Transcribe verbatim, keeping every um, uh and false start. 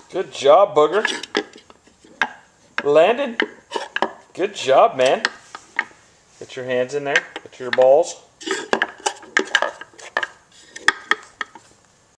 Good job, Booger. Landed. Good job, man. Get your hands in there. Get your balls.